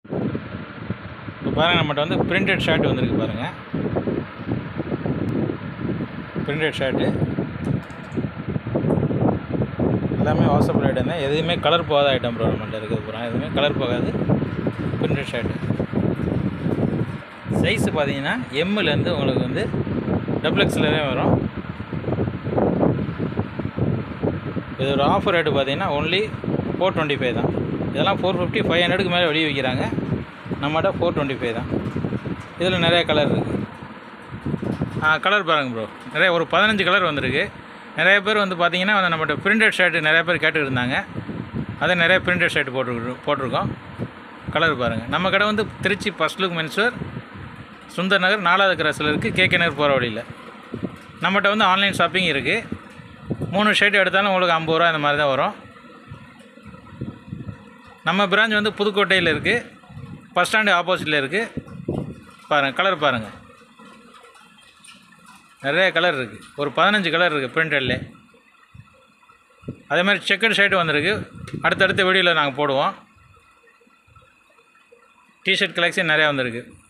இப்போ பாருங்கள், நம்மகிட்ட வந்து பிரிண்டட் ஷர்ட் வந்திருக்கு பாருங்கள். பிரிண்டட் ஷர்ட்டு எல்லாமே வாஷபிள் ஐட்டம் தான். எதுவுமே கலர் போகாத ஐட்டம் ப்ரோ. நம்மள்ட்ட இருக்குது ப்ரோ, எதுவுமே கலர் போகாது. பிரிண்டட் ஷர்ட்டு சைஸு பார்த்தீங்கன்னா எம்முலேருந்து உங்களுக்கு வந்து XXL வரும். இது ஒரு ஆஃபர் ரேட்டு பார்த்தீங்கன்னா ஒன்லி 425 தான். இதெல்லாம் 450 500க்கு மேலே வெளியே விற்கிறாங்க. நம்மகிட்ட 425 தான். இதில் நிறைய கலர் இருக்குது. கலர் பாருங்கள் ப்ரோ, நிறைய ஒரு 15 கலர் வந்திருக்கு. நிறைய பேர் வந்து பார்த்தீங்கன்னா வந்து நம்மகிட்ட பிரிண்டட் ஷர்ட்டு நிறைய பேர் கேட்டுக்கிட்டு இருந்தாங்க. அதை நிறைய பிரிண்டட் ஷர்ட் போட்டிருக்கோம். கலர் பாருங்கள். நம்ம கடை வந்து Trichy first look menswear, Sundar Nagar 4வது கிராஸில் இருக்குது, கேகே நகர் போகிற வழியில். நம்மகிட்ட வந்து ஆன்லைன் ஷாப்பிங் இருக்குது. 3 ஷர்ட் எடுத்தாலும் உங்களுக்கு 50 ரூபா இந்த மாதிரி தான் வரும். நம்ம பிரான்ச் வந்து புதுக்கோட்டையில் இருக்குது, பஸ் ஸ்டாண்டு ஆப்போசிட்டில் இருக்குது. பாருங்கள், கலர் பாருங்கள், நிறைய கலர் இருக்குது. ஒரு 15 கலர் இருக்குது பிரிண்டட்லே. அதே மாதிரி செக்கட் ஷர்ட்டு வந்திருக்கு. அடுத்தடுத்த வீடியோவில் நாங்கள் போடுவோம். டிஷர்ட் கலெக்ஷன் நிறையா வந்திருக்கு.